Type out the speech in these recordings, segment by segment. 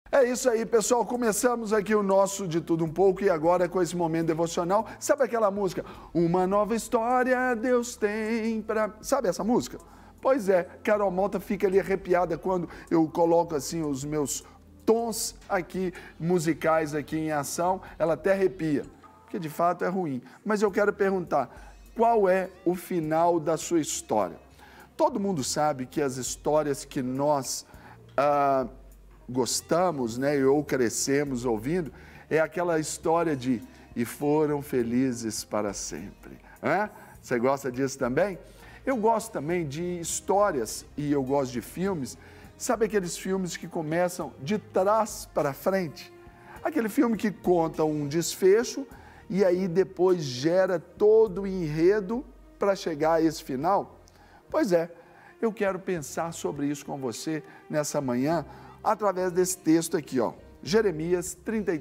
É isso aí, pessoal. Começamos aqui o nosso De Tudo Um Pouco e agora com esse momento devocional. Sabe aquela música? Uma nova história Deus tem para... Sabe essa música? Pois é, Carol Malta fica ali arrepiada quando eu coloco assim os meus tons aqui musicais aqui em ação. Ela até arrepia, porque de fato é ruim. Mas eu quero perguntar, qual é o final da sua história? Todo mundo sabe que as histórias que nós... gostamos, né, ou crescemos ouvindo, é aquela história de e foram felizes para sempre. Você gosta disso também? Eu gosto também de histórias e eu gosto de filmes. Sabe aqueles filmes que começam de trás para frente? Aquele filme que conta um desfecho e aí depois gera todo o enredo para chegar a esse final? Pois é, eu quero pensar sobre isso com você nessa manhã, através desse texto aqui, ó, Jeremias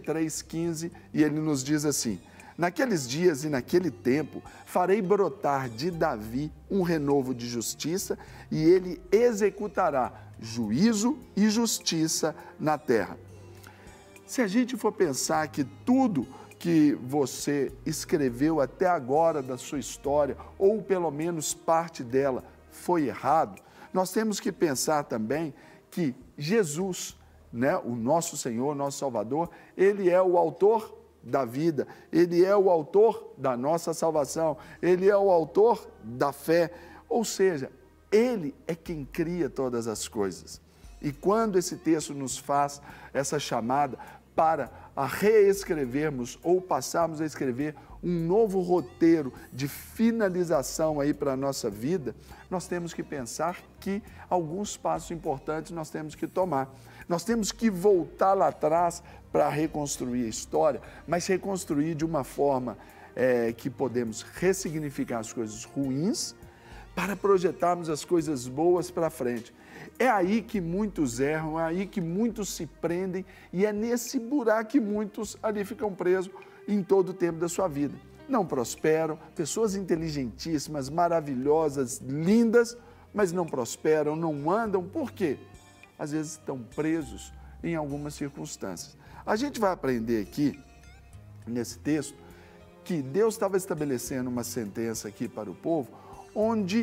33:15, e ele nos diz assim: naqueles dias e naquele tempo farei brotar de Davi um renovo de justiça e ele executará juízo e justiça na terra. Se a gente for pensar que tudo que você escreveu até agora da sua história, ou pelo menos parte dela, foi errado, nós temos que pensar também que Jesus, né, o nosso Senhor, nosso Salvador, Ele é o autor da vida, Ele é o autor da nossa salvação, Ele é o autor da fé, ou seja, Ele é quem cria todas as coisas. E quando esse texto nos faz essa chamada para reescrevermos ou passarmos a escrever um novo roteiro de finalização aí para a nossa vida, nós temos que pensar que alguns passos importantes nós temos que tomar. Nós temos que voltar lá atrás para reconstruir a história, mas reconstruir de uma forma que podemos ressignificar as coisas ruins para projetarmos as coisas boas para frente. É aí que muitos erram, é aí que muitos se prendem e é nesse buraco que muitos ali ficam presos em todo o tempo da sua vida. Não prosperam, pessoas inteligentíssimas, maravilhosas, lindas, mas não prosperam, não andam. Por quê? Às vezes estão presos em algumas circunstâncias. A gente vai aprender aqui, nesse texto, que Deus estava estabelecendo uma sentença aqui para o povo, onde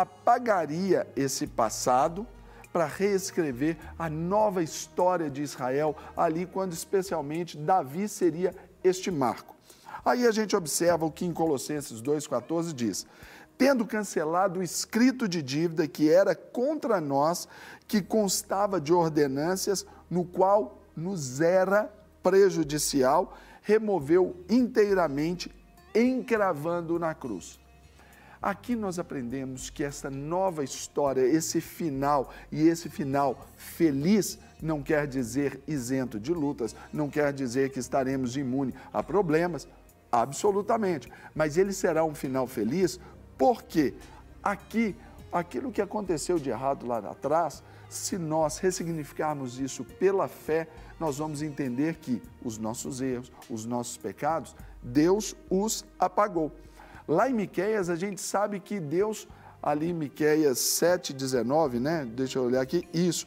apagaria esse passado para reescrever a nova história de Israel, ali quando especialmente Davi seria este marco. Aí a gente observa o que em Colossenses 2,14 diz: tendo cancelado o escrito de dívida que era contra nós, que constava de ordenâncias, no qual nos era prejudicial, removeu inteiramente, encravando na cruz. Aqui nós aprendemos que essa nova história, esse final, e esse final feliz, não quer dizer isento de lutas, não quer dizer que estaremos imunes a problemas, absolutamente. Mas ele será um final feliz porque aqui, aquilo que aconteceu de errado lá atrás, se nós ressignificarmos isso pela fé, nós vamos entender que os nossos erros, os nossos pecados, Deus os apagou. Lá em Miqueias, a gente sabe que Deus, ali em Miqueias 7,19, né? Deixa eu olhar aqui, isso,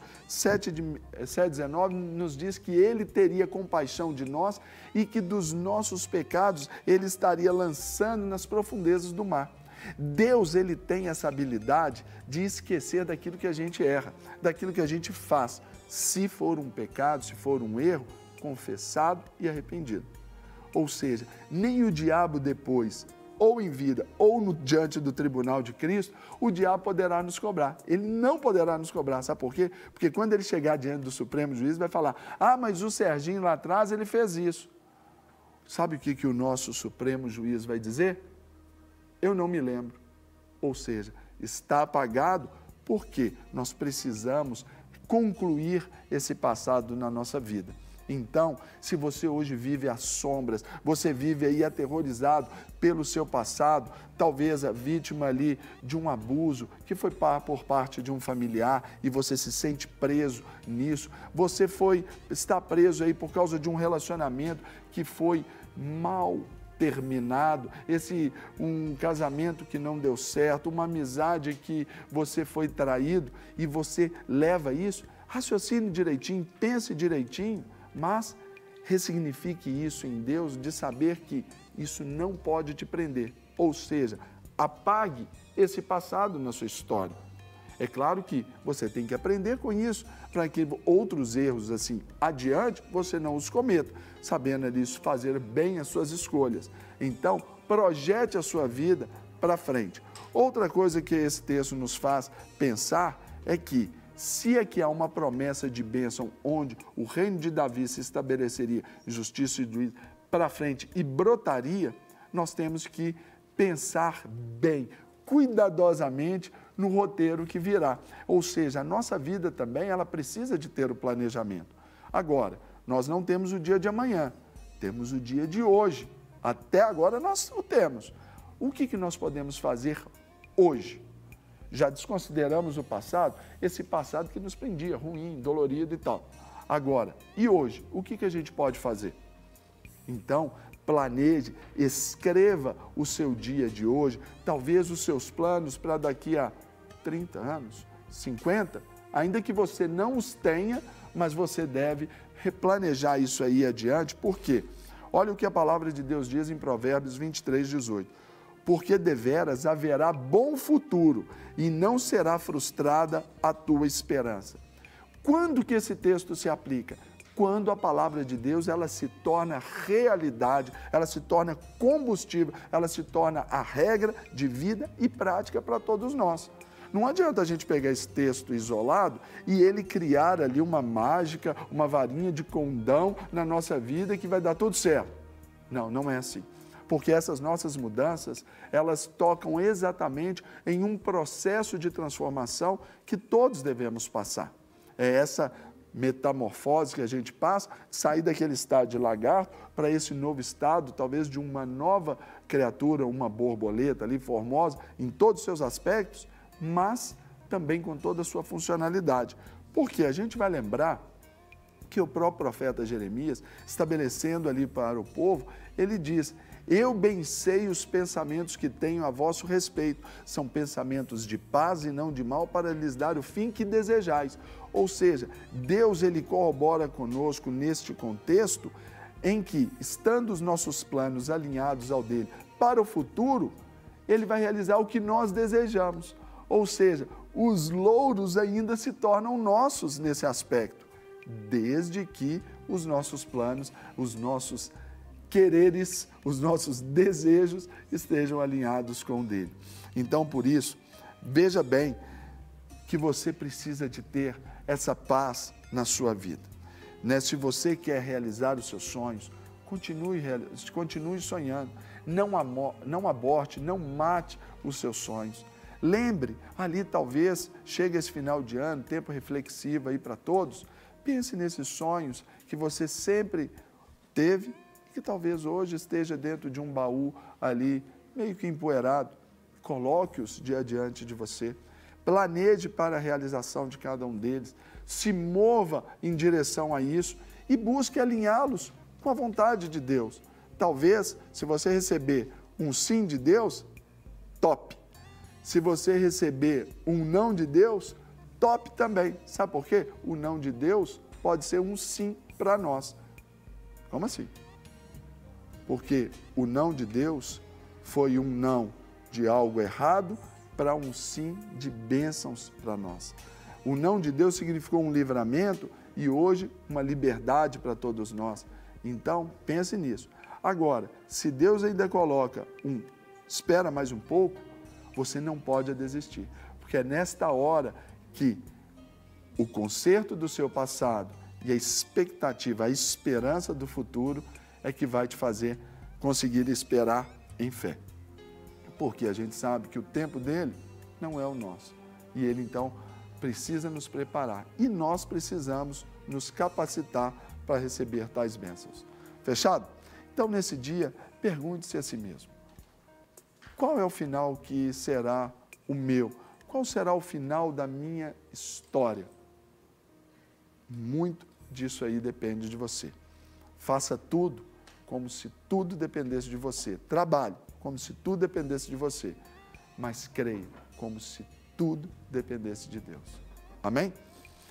7,19 nos diz que Ele teria compaixão de nós e que dos nossos pecados Ele estaria lançando nas profundezas do mar. Deus, Ele tem essa habilidade de esquecer daquilo que a gente erra, daquilo que a gente faz, se for um pecado, se for um erro, confessado e arrependido. Ou seja, nem o diabo depois, ou em vida, ou diante do tribunal de Cristo, o diabo poderá nos cobrar. Ele não poderá nos cobrar, sabe por quê? Porque quando ele chegar diante do Supremo Juiz, vai falar: ah, mas o Serginho lá atrás, ele fez isso. Sabe o que o nosso Supremo Juiz vai dizer? Eu não me lembro. Ou seja, está apagado porque nós precisamos concluir esse passado na nossa vida. Então, se você hoje vive às sombras, você vive aí aterrorizado pelo seu passado, talvez a vítima ali de um abuso que foi por parte de um familiar e você se sente preso nisso, você está preso aí por causa de um relacionamento que foi mal terminado, um casamento que não deu certo, uma amizade que você foi traído e você leva isso, Raciocine direitinho, pense direitinho, mas ressignifique isso em Deus de saber que isso não pode te prender. Ou seja, apague esse passado na sua história. É claro que você tem que aprender com isso para que outros erros assim adiante você não os cometa, sabendo ali fazer bem as suas escolhas. Então, projete a sua vida para frente. Outra coisa que esse texto nos faz pensar é que se aqui há uma promessa de bênção onde o reino de Davi se estabeleceria, justiça e juízo para frente e brotaria, nós temos que pensar bem, cuidadosamente no roteiro que virá. Ou seja, a nossa vida também, ela precisa de ter o planejamento. Agora, nós não temos o dia de amanhã, temos o dia de hoje. Até agora nós o temos. O que nós podemos fazer hoje? Já desconsideramos o passado, esse passado que nos prendia, ruim, dolorido e tal. Agora, e hoje? O que a gente pode fazer? Então, planeje, escreva o seu dia de hoje, talvez os seus planos para daqui a 30 anos, 50, ainda que você não os tenha, mas você deve replanejar isso aí adiante. Por quê? Olha o que a palavra de Deus diz em Provérbios 23, 18. Porque deveras haverá bom futuro e não será frustrada a tua esperança. Quando que esse texto se aplica? Quando a palavra de Deus ela se torna realidade, ela se torna combustível, ela se torna a regra de vida e prática para todos nós. Não adianta a gente pegar esse texto isolado e ele criar ali uma mágica, uma varinha de condão na nossa vida que vai dar tudo certo. Não, não é assim. Porque essas nossas mudanças, elas tocam exatamente em um processo de transformação que todos devemos passar. É essa metamorfose que a gente passa, sair daquele estado de lagarto para esse novo estado, talvez de uma nova criatura, uma borboleta ali formosa, em todos os seus aspectos, mas também com toda a sua funcionalidade. Porque a gente vai lembrar que o próprio profeta Jeremias, estabelecendo ali para o povo, ele diz: eu bem sei os pensamentos que tenho a vosso respeito, são pensamentos de paz e não de mal, para lhes dar o fim que desejais. Ou seja, Deus ele corrobora conosco neste contexto em que, estando os nossos planos alinhados ao dele para o futuro, ele vai realizar o que nós desejamos. Ou seja, os louros ainda se tornam nossos nesse aspecto, desde que os nossos planos, os nossos quereres, os nossos desejos estejam alinhados com o dele. Então, por isso, veja bem que você precisa de ter essa paz na sua vida. Se você quer realizar os seus sonhos, continue sonhando. Não aborte, não mate os seus sonhos. Lembre, ali talvez chegue esse final de ano, tempo reflexivo aí para todos, pense nesses sonhos que você sempre teve e que talvez hoje esteja dentro de um baú ali, meio que empoeirado. Coloque-os diante de você. Planeje para a realização de cada um deles. Se mova em direção a isso e busque alinhá-los com a vontade de Deus. Talvez, se você receber um sim de Deus, top. Se você receber um não de Deus, top também. Sabe por quê? O não de Deus pode ser um sim para nós. Como assim? Porque o não de Deus foi um não de algo errado para um sim de bênçãos para nós. O não de Deus significou um livramento e hoje uma liberdade para todos nós. Então, pense nisso. Agora, se Deus ainda coloca espera mais um pouco, você não pode desistir, porque é nesta hora que o conserto do seu passado e a expectativa, a esperança do futuro é que vai te fazer conseguir esperar em fé. Porque a gente sabe que o tempo dele não é o nosso. E ele, então, precisa nos preparar. E nós precisamos nos capacitar para receber tais bênçãos. Fechado? Então, nesse dia, pergunte-se a si mesmo: qual é o final que será o meu? Qual será o final da minha história? Muito disso aí depende de você. Faça tudo como se tudo dependesse de você. Trabalhe como se tudo dependesse de você. Mas creia como se tudo dependesse de Deus. Amém?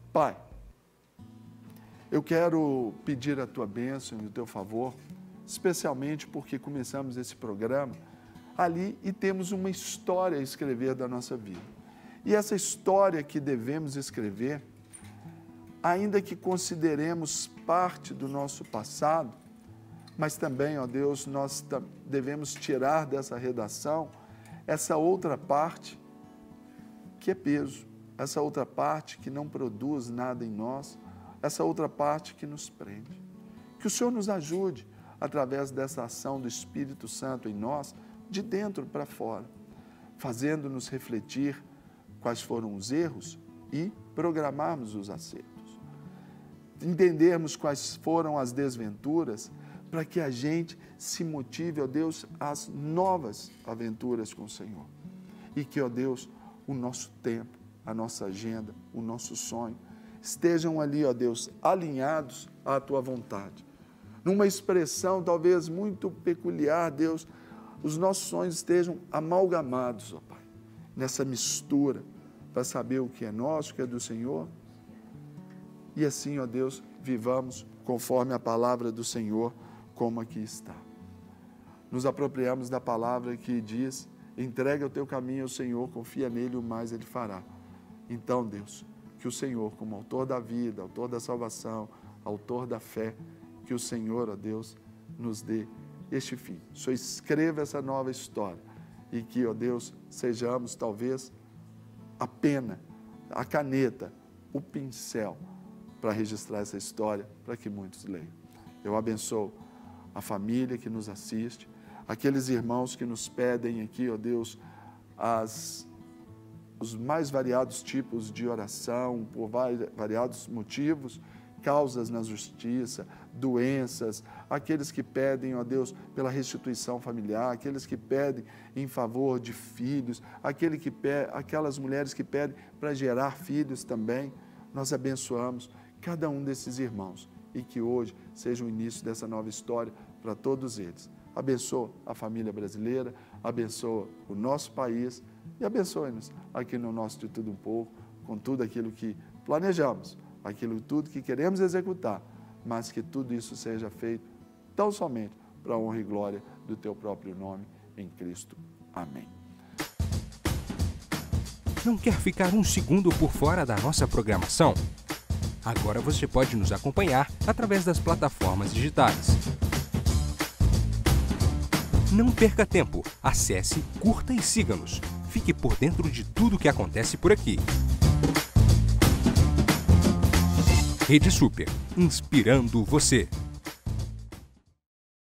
Pai, eu quero pedir a tua bênção e o teu favor, especialmente porque começamos esse programa ali e temos uma história a escrever da nossa vida. E essa história que devemos escrever, ainda que consideremos parte do nosso passado, mas também, ó Deus, nós devemos tirar dessa redação essa outra parte que é peso, essa outra parte que não produz nada em nós, essa outra parte que nos prende. Que o Senhor nos ajude, através dessa ação do Espírito Santo em nós, de dentro para fora, fazendo-nos refletir quais foram os erros e programarmos os acertos. Entendermos quais foram as desventuras, para que a gente se motive, ó Deus, às novas aventuras com o Senhor. E que, ó Deus, o nosso tempo, a nossa agenda, o nosso sonho, estejam ali, ó Deus, alinhados à Tua vontade. Numa expressão talvez muito peculiar, Deus, os nossos sonhos estejam amalgamados, ó Pai, nessa mistura, para saber o que é nosso, o que é do Senhor. E assim, ó Deus, vivamos conforme a palavra do Senhor, como aqui está. Nos apropriamos da palavra que diz: entrega o teu caminho ao Senhor, confia nele, o mais ele fará. Então, Deus, que o Senhor, como autor da vida, autor da salvação, autor da fé, que o Senhor, ó Deus, nos dê este fim. O Senhor escreva essa nova história e que, ó Deus, sejamos talvez a pena, a caneta, o pincel para registrar essa história, para que muitos leiam. Eu abençoo a família que nos assiste, aqueles irmãos que nos pedem aqui, ó Deus, os mais variados tipos de oração, por variados motivos, causas na justiça, doenças, aqueles que pedem, ó Deus, pela restituição familiar, aqueles que pedem em favor de filhos, aquelas mulheres que pedem para gerar filhos também. Nós abençoamos cada um desses irmãos e que hoje seja o início dessa nova história para todos eles. Abençoa a família brasileira, abençoa o nosso país e abençoe-nos aqui no nosso De Tudo Um Pouco, com tudo aquilo que planejamos, aquilo tudo que queremos executar, mas que tudo isso seja feito tão somente para a honra e glória do Teu próprio nome, em Cristo. Amém. Não quer ficar um segundo por fora da nossa programação? Agora você pode nos acompanhar através das plataformas digitais. Não perca tempo, acesse, curta e siga-nos. Fique por dentro de tudo o que acontece por aqui. Rede Super, inspirando você.